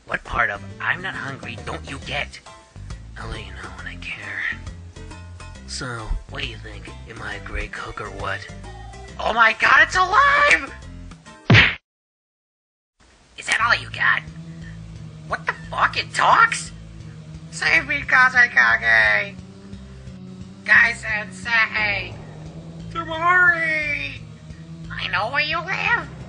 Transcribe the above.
What part of I'm not hungry don't you get? I'll let you know when I care. So, what do you think? Am I a great cook or what? Oh my god, it's alive! Is that all you got? What the fuck? It talks? Save me, Kazekage! Guy-sensei! Tamari! I know where you live!